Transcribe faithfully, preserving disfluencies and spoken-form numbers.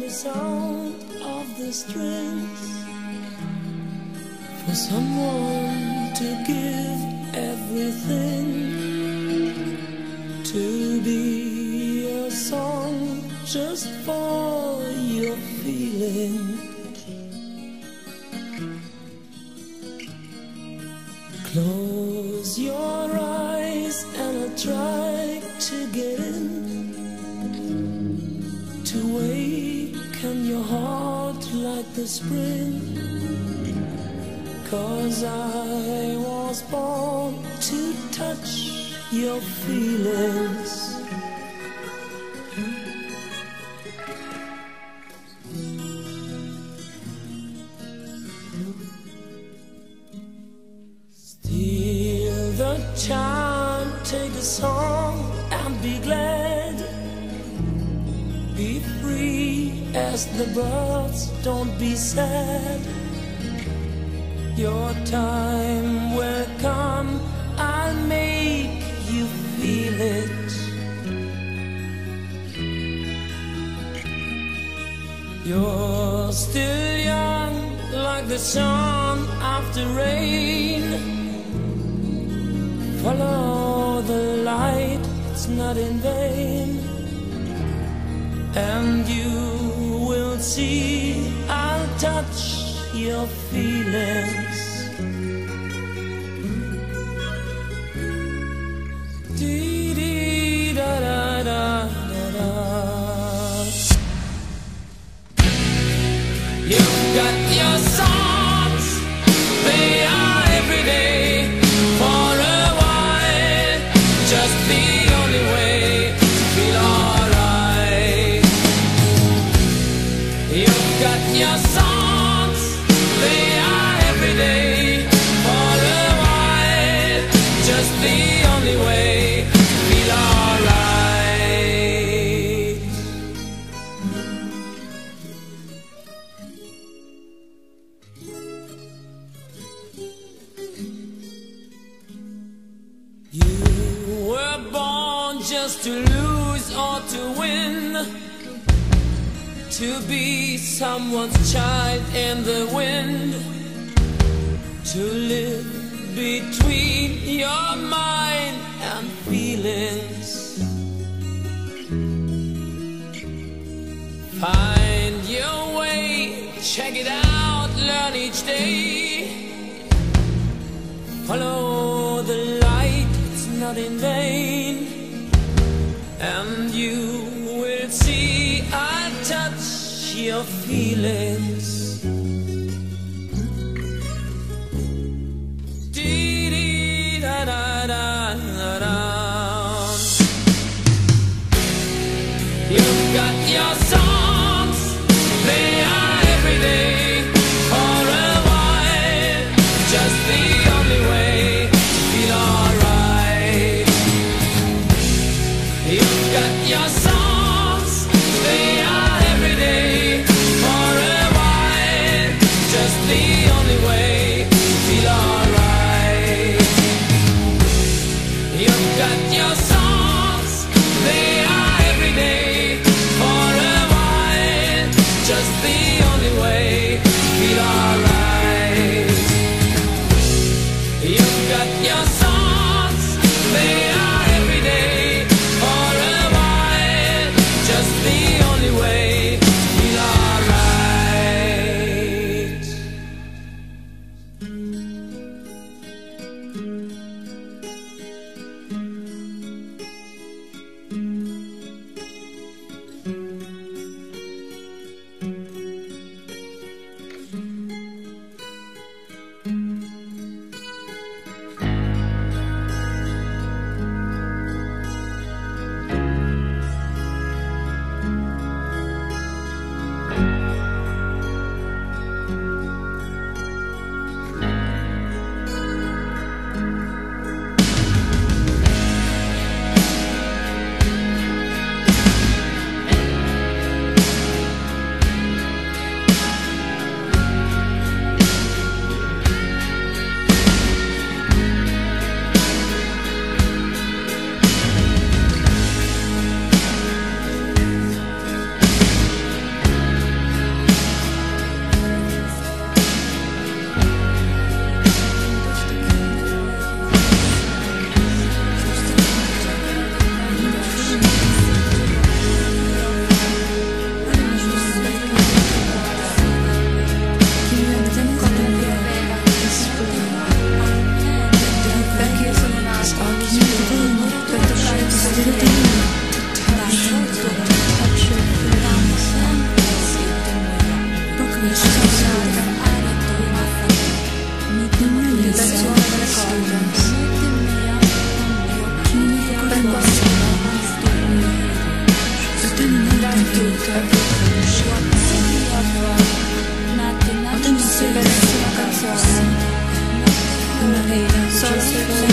sound of the strings, for someone to give everything, to be a song just for your feeling. Close your eyes and I'll try to get in, to waken your heart like the spring. 'Cause I was born to touch your feelings. Steal the time, take a song and be glad. Be free as the birds, don't be sad. Your time will come, I'll make you feel it. You're still young, like the sun after rain. Follow the light, it's not in vain. And you will see, I'll touch your feelings. Dee dee da da da da da. You've got your songs, they are every day. For a while, just the only way to feel alright. You've got your songs, they are every day. For a while, just the only way to feel alright. You were born just to lose or to win, to be someone's child in the wind, to live between your mind and feelings. Find your way, check it out, learn each day. Follow the light, it's not in vain. And you will see, I'll touch your feelings. Dee dee da da da da da. You've got your songs, they are every day. For a while, just the only way to feel alright. You've got your songs, they are every day. For a while, just the only way to feel alright. You've got your songs, they are every day. For a while, just the only way to feel alright. You've got your songs, they are every day. For a while, Solo